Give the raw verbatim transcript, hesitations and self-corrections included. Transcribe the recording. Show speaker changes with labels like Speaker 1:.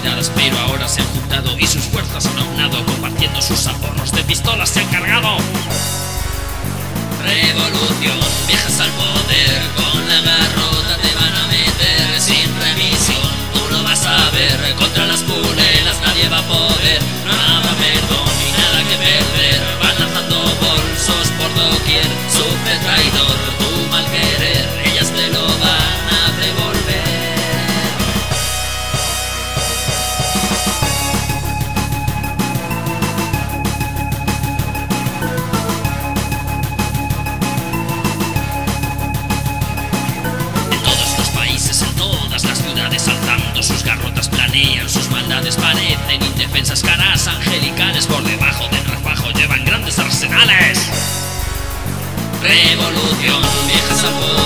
Speaker 1: olvidadas, pero ahora se han juntado y sus fuerzas han aunado, compartiendo sus ahorros de pistolas se han cargado. Revolución, viejas al poder, con la garrota te van a meter sin remisión. Tú lo vas a ver, contra las pulelas nadie va a poder. No habrá perdón ni nada que perder, van lanzando bolsos por doquier. Sufre traidor, tu mal querer, ellas te lo van a devolver. Alzando sus garrotas planean, sus maldades parecen indefensas, caras angelicales por debajo del refajo llevan grandes arsenales. Revolución, viejas al poder.